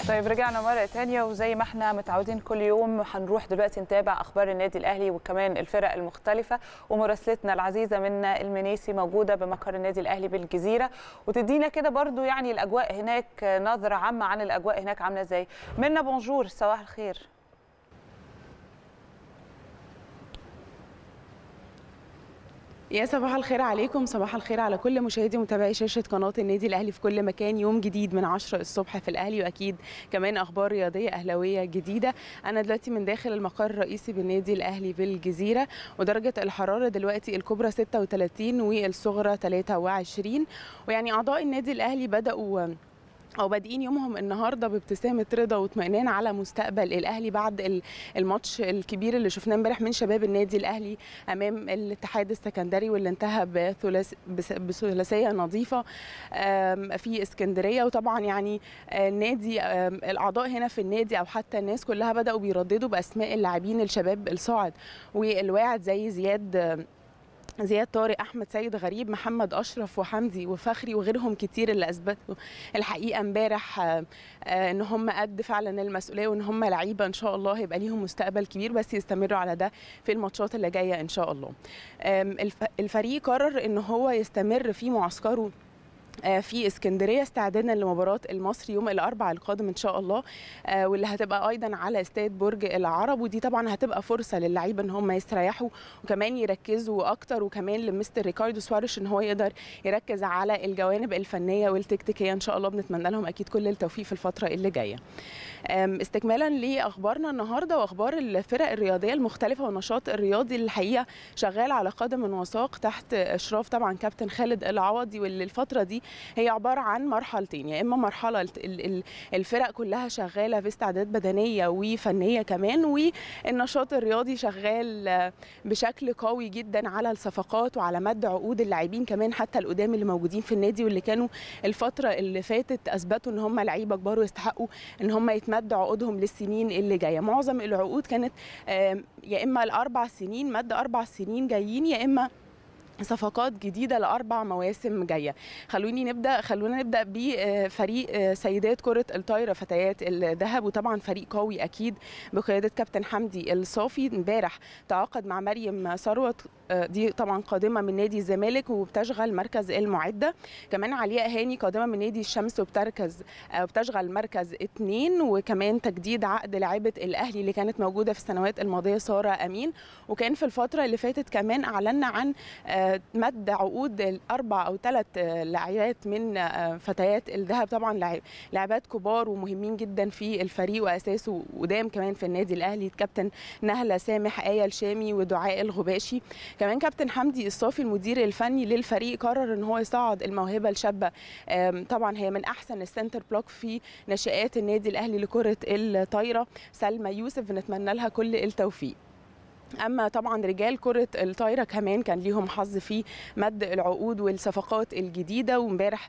طيب رجعنا مرة تانية، وزي ما احنا متعودين كل يوم هنروح دلوقتي نتابع أخبار النادي الأهلي وكمان الفرق المختلفة، ومراسلتنا العزيزة منا المنيسي موجودة بمقر النادي الأهلي بالجزيرة، وتدينا كده برضو يعني الأجواء هناك، نظرة عامة عن الأجواء هناك عاملة ازاي. منا بونجور، صباح الخير. يا صباح الخير عليكم، صباح الخير على كل مشاهدي ومتابعي شاشة قناة النادي الأهلي في كل مكان. يوم جديد من 10 الصبح في الأهلي، وأكيد كمان أخبار رياضية أهلاوية جديدة. أنا دلوقتي من داخل المقر الرئيسي بالنادي الأهلي بالجزيرة، ودرجة الحرارة دلوقتي الكبرى 36 والصغرى 23. ويعني أعضاء النادي الأهلي بادئين يومهم النهارده بابتسامه رضا واطمئنان على مستقبل الاهلي بعد الماتش الكبير اللي شفناه امبارح من شباب النادي الاهلي امام الاتحاد السكندري، واللي انتهى بثلاثيه نظيفه في اسكندريه. وطبعا يعني النادي الاعضاء هنا في النادي او حتى الناس كلها بداوا بيرددوا باسماء اللاعبين الشباب الصاعد والواعد، زي زياد طارق، احمد سيد غريب، محمد اشرف وحمدي وفخري وغيرهم كتير، اللي اثبتوا الحقيقه امبارح ان هم قد فعلا المسؤوليه، وان هم لعيبه ان شاء الله هيبقى ليهم مستقبل كبير، بس يستمروا على ده في الماتشات اللي جايه ان شاء الله. الفريق قرر ان هو يستمر في معسكره في اسكندريه استعدادا لمباراه المصري يوم الاربعاء القادم ان شاء الله، واللي هتبقى ايضا على استاد برج العرب. ودي طبعا هتبقى فرصه للعيبه ان هم يستريحوا وكمان يركزوا اكتر، وكمان لمستر ريكاردو سواريش ان هو يقدر يركز على الجوانب الفنيه والتكتيكيه. ان شاء الله بنتمنى لهم اكيد كل التوفيق في الفتره اللي جايه. استكمالا لاخبارنا النهارده واخبار الفرق الرياضيه المختلفه والنشاط الرياضي اللي الحقيقه شغال على قدم وساق تحت اشراف طبعا كابتن خالد العوضي، واللي الفتره دي هي عباره عن مرحلتين. يا اما مرحله الفرق كلها شغاله في استعداد بدنيه وفنيه كمان، والنشاط الرياضي شغال بشكل قوي جدا على الصفقات وعلى مد عقود اللاعبين كمان، حتى القدام اللي موجودين في النادي واللي كانوا الفتره اللي فاتت اثبتوا ان هم لعيبه كبار ويستحقوا ان هم يتمد عقودهم للسنين اللي جايه. معظم العقود كانت يا اما ل4 سنين، مد 4 سنين جايين، يا اما صفقات جديده ل4 مواسم جايه. خلونا نبدا بفريق سيدات كره الطايره فتيات الذهب، وطبعا فريق قوي اكيد بقياده كابتن حمدي الصافي. امبارح تعاقد مع مريم ثروت، دي طبعا قادمه من نادي الزمالك وبتشغل مركز المعده. كمان علياء هاني قادمه من نادي الشمس وبتشغل مركز 2، وكمان تجديد عقد لاعبه الاهلي اللي كانت موجوده في السنوات الماضيه ساره امين. وكان في الفتره اللي فاتت كمان اعلنا عن مد عقود 4 أو 3 لاعبات من فتيات الذهب، طبعا لاعبات كبار ومهمين جدا في الفريق واساسه قدام كمان في النادي الاهلي، كابتن نهله سامح، آية الشامي، ودعاء الغباشي. كمان كابتن حمدي الصافي المدير الفني للفريق قرر ان هو يصعد الموهبه الشابه، طبعا هي من احسن السنتر بلوك في ناشئات النادي الاهلي لكره الطايره، سلمى يوسف، بنتمنى لها كل التوفيق. اما طبعا رجال كره الطايره كمان كان ليهم حظ في مد العقود والصفقات الجديده. وامبارح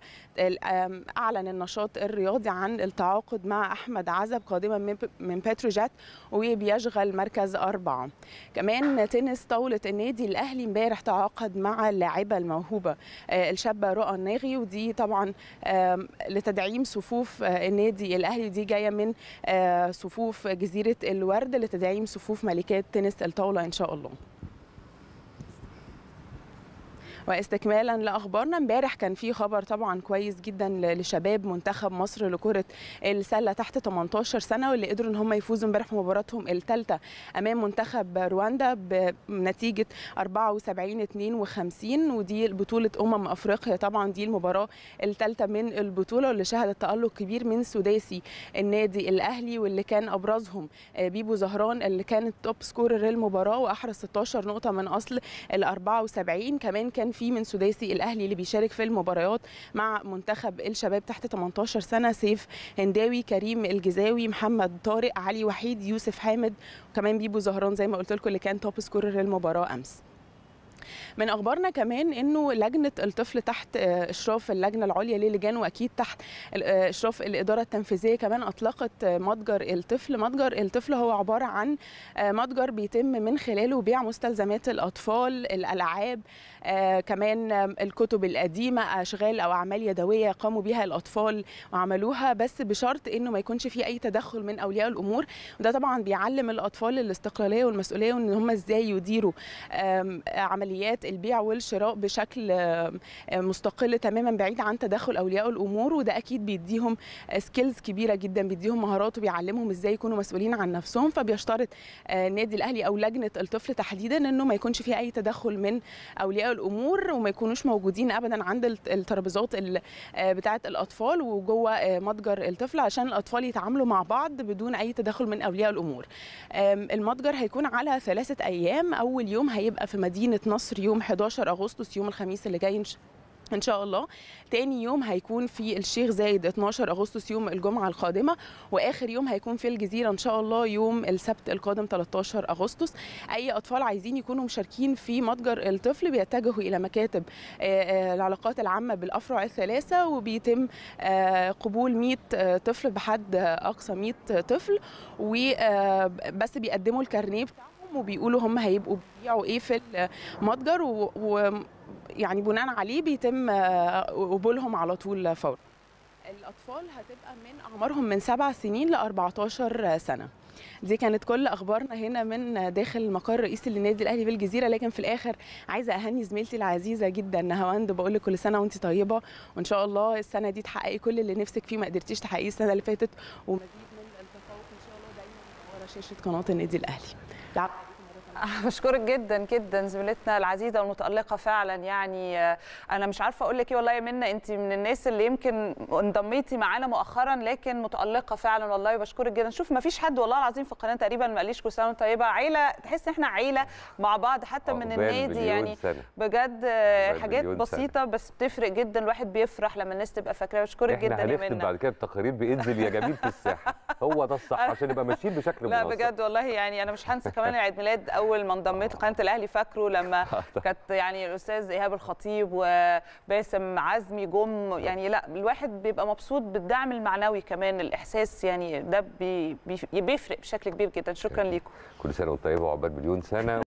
اعلن النشاط الرياضي عن التعاقد مع احمد عزب قادما من بتروجيت وبيشغل مركز 4. كمان تنس طاوله النادي الاهلي امبارح تعاقد مع اللاعبه الموهوبه الشابه رؤى الناغي، ودي طبعا لتدعيم صفوف النادي الاهلي، دي جايه من صفوف جزيره الورد لتدعيم صفوف ملكات تنس الطاوله إن شاء الله. واستكمالا لاخبارنا، امبارح كان في خبر طبعا كويس جدا لشباب منتخب مصر لكره السله تحت 18 سنه، واللي قدروا ان هم يفوزوا امبارح في مباراتهم الثالثه امام منتخب رواندا بنتيجه 74-52، ودي بطوله افريقيا. طبعا دي المباراه الثالثه من البطوله، واللي شهدت تالق كبير من سداسي النادي الاهلي، واللي كان ابرزهم بيبو زهران اللي كانت توب سكورر المباراه واحرز 16 نقطه من اصل ال 74. كمان كان في من سداسي الاهلي اللي بيشارك في المباريات مع منتخب الشباب تحت 18 سنه سيف هنداوي، كريم الجزاوي، محمد طارق، علي وحيد، يوسف حامد، وكمان بيبو زهران زي ما قلت لكم اللي كان توب سكورر المباراه امس. من اخبارنا كمان انه لجنه الطفل تحت اشراف اللجنه العليا للجان، واكيد تحت اشراف الاداره التنفيذيه كمان، اطلقت متجر الطفل. متجر الطفل هو عباره عن متجر بيتم من خلاله بيع مستلزمات الاطفال، الالعاب، كمان الكتب القديمه، اشغال او اعمال يدويه قاموا بها الاطفال وعملوها، بس بشرط انه ما يكونش في اي تدخل من اولياء الامور. وده طبعا بيعلم الاطفال الاستقلاليه والمسؤوليه، وان هم ازاي يديروا عمليات البيع والشراء بشكل مستقل تماما بعيد عن تدخل اولياء الامور. وده اكيد بيديهم سكيلز كبيره جدا، بيديهم مهارات وبيعلمهم ازاي يكونوا مسؤولين عن نفسهم. فبيشترط النادي الاهلي او لجنه الطفل تحديدا انه ما يكونش فيه اي تدخل من اولياء الامور، وما يكونوش موجودين ابدا عند الترابيزات بتاعه الاطفال وجوه متجر الطفل، عشان الاطفال يتعاملوا مع بعض بدون اي تدخل من اولياء الامور. المتجر هيكون على 3 ايام. اول يوم هيبقى في مدينه نصر يوم 11 أغسطس، يوم الخميس اللي جاي إن شاء الله. تاني يوم هيكون في الشيخ زايد 12 أغسطس يوم الجمعة القادمة، وآخر يوم هيكون في الجزيرة إن شاء الله يوم السبت القادم 13 أغسطس. أي أطفال عايزين يكونوا مشاركين في متجر الطفل بيتجهوا إلى مكاتب العلاقات العامة بالأفرع ال3، وبيتم قبول 100 طفل بحد أقصى 100 طفل، وبس بيقدموا الكارنيه بتاعهم وبيقولوا هم هيبقوا بيبيعوا إيه في المتجر، يعني بناء عليه بيتم قبولهم على طول فورا. الأطفال هتبقى من أعمارهم من 7 سنين ل 14 سنة. دي كانت كل أخبارنا هنا من داخل المقر الرئيسي للنادي الأهلي بالجزيرة. لكن في الآخر عايزة أهني زميلتي العزيزة جدا نهاوند، بقول لك كل سنة وأنت طيبة، وإن شاء الله السنة دي تحققي كل اللي نفسك فيه ما قدرتيش تحققيه السنة اللي فاتت، ومزيد من التفوق إن شاء الله دايما ورا شاشة قناة النادي الأهلي. بشكرك جدا جدا زميلتنا العزيزه والمتالقه فعلا. يعني انا مش عارفه اقول لك ايه والله يا منى، انت من الناس اللي يمكن انضميتي معانا مؤخرا لكن متالقه فعلا والله. بشكرك جدا. شوف ما فيش حد والله العظيم في القناه تقريبا ما قاليش كل سنه وانت طيبه. عيله، تحس ان احنا عيله مع بعض حتى من النادي يعني بجد. حاجات بسيطه بس بتفرق جدا، الواحد بيفرح لما الناس تبقى فاكراه. بشكرك جدا يا منى. احنا هنختم بعد كده التقارير بانزل يا جميل في الساحه، هو ده الصح عشان نبقى ماشيين بشكل منظم. لا بجد والله يعني انا مش هنسى كمان العيد ميلاد اول ما انضميت لقناه الاهلي، فاكره لما كانت يعني الاستاذ ايهاب الخطيب وباسم عزمي جم. يعني لا الواحد بيبقى مبسوط بالدعم المعنوي كمان، الاحساس يعني ده بيفرق بشكل كبير جدا. شكرا ليكم. كل سنه وانت طيبه وعقبال مليون سنه.